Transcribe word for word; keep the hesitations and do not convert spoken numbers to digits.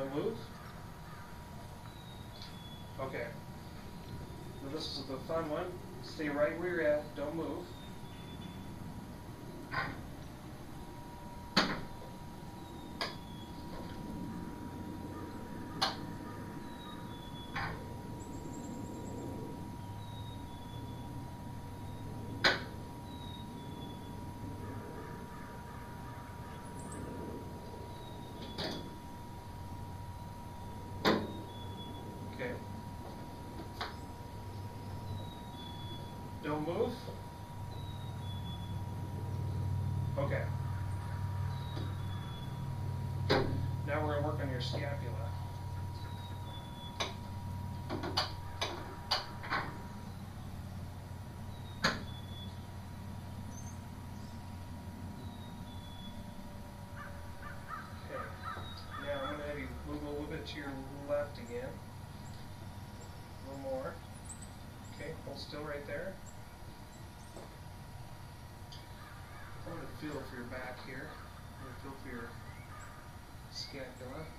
Don't move. Okay. Now this is the fun one. Stay right where you're at. Don't move. Okay. Don't move. Okay. Now we're going to work on your scapula. Okay. Now I'm going to have you move a little bit to your left again. A little more. Okay, hold still right there. I'm going to feel for your back here. I'm going to feel for your scapula.